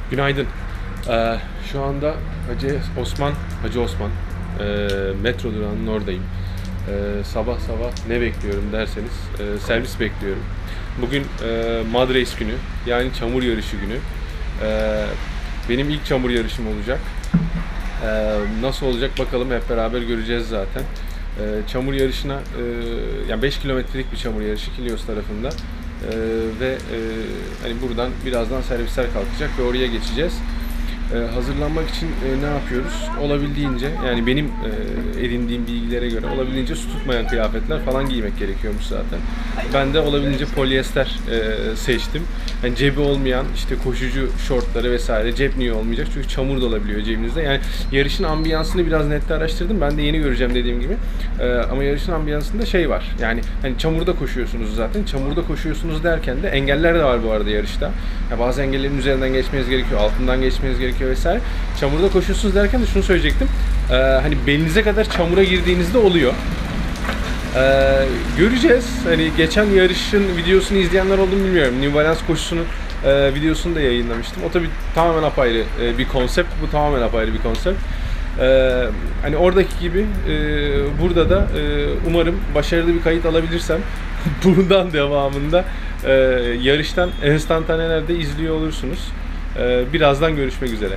Günaydın. Şu anda Hacı Osman metro durağının oradayım. Sabah sabah ne bekliyorum derseniz servis bekliyorum. Bugün Mud Race günü, yani çamur yarışı günü. Benim ilk çamur yarışım olacak. Nasıl olacak bakalım, hep beraber göreceğiz zaten. Çamur yarışına yani 5 kilometrelik bir çamur yarışı Kilios tarafında. Ve hani buradan birazdan servisler kalkacak ve oraya geçeceğiz. Hazırlanmak için ne yapıyoruz? Olabildiğince, yani benim edindiğim bilgilere göre olabildiğince su tutmayan kıyafetler falan giymek gerekiyormuş zaten. Ben de olabildiğince polyester seçtim. Yani cebi olmayan işte koşucu şortları vesaire, cep niye olmayacak? Çünkü çamur da olabiliyor cebinizde. Yani yarışın ambiyansını biraz nette araştırdım. Ben de yeni göreceğim dediğim gibi. Ama yarışın ambiyansında şey var. Yani hani çamurda koşuyorsunuz zaten. Çamurda koşuyorsunuz derken de engeller de var bu arada yarışta. Yani bazı engellerin üzerinden geçmeniz gerekiyor, altından geçmeniz gerekiyor vesaire. Çamurda koşuyorsunuz derken de şunu söyleyecektim. Hani belinize kadar çamura girdiğinizde oluyor. Göreceğiz. Hani geçen yarışın videosunu izleyenler oldu mu bilmiyorum. New Balance koşusunun videosunu da yayınlamıştım. O tabii tamamen apayrı bir konsept. Bu tamamen apayrı bir konsept. Hani oradaki gibi burada da umarım başarılı bir kayıt alabilirsem bundan devamında yarıştan enstantanelerde izliyor olursunuz. Birazdan görüşmek üzere.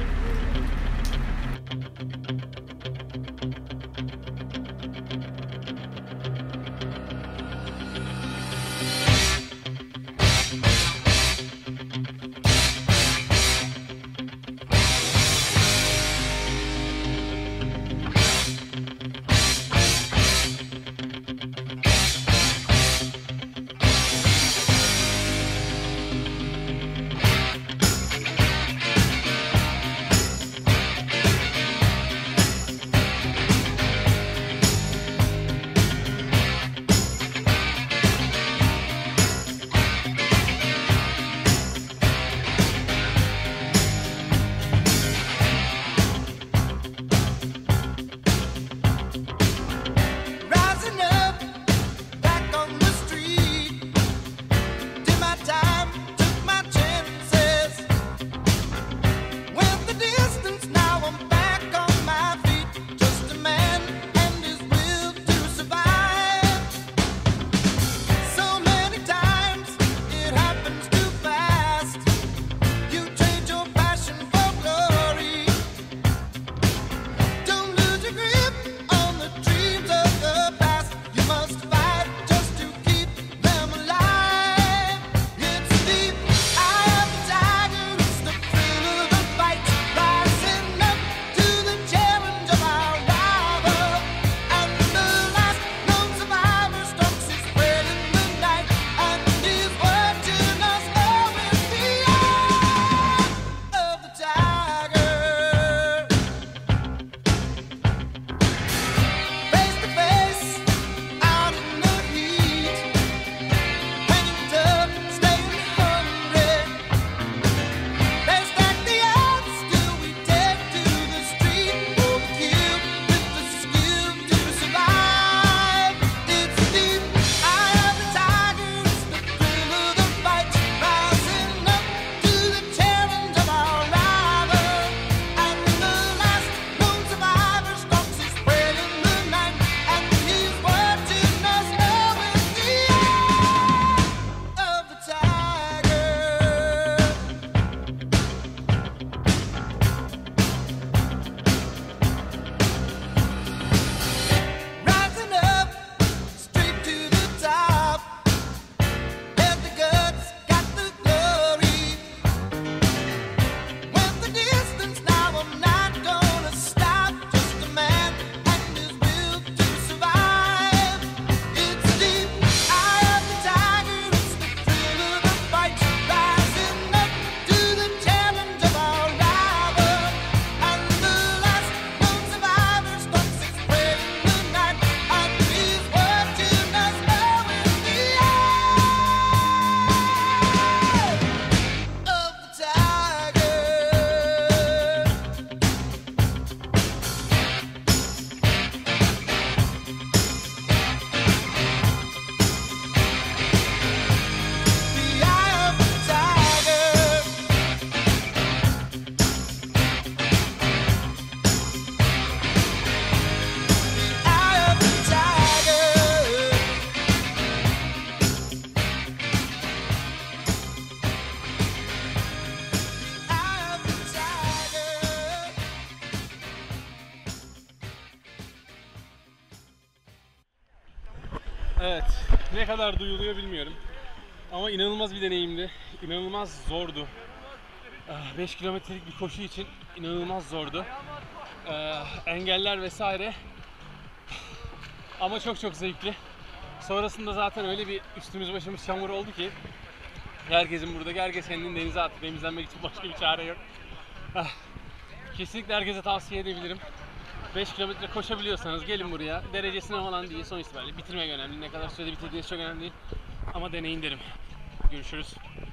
Evet, ne kadar duyuluyor bilmiyorum. Ama inanılmaz bir deneyimdi. İnanılmaz zordu. 5 kilometrelik bir koşu için inanılmaz zordu. Engeller vesaire. Ama çok çok zevkli. Sonrasında zaten öyle bir üstümüz başımız çamur oldu ki herkesin burada, herkes kendini denize attı. Temizlenmek için başka bir çare yok. Kesinlikle herkese tavsiye edebilirim. 5 kilometre koşabiliyorsanız gelin buraya. Derecesine falan değil, sonuç itibariyle bitirmek önemli. Ne kadar sürede bitirdiğiniz çok önemli değil. Ama deneyin derim. Görüşürüz.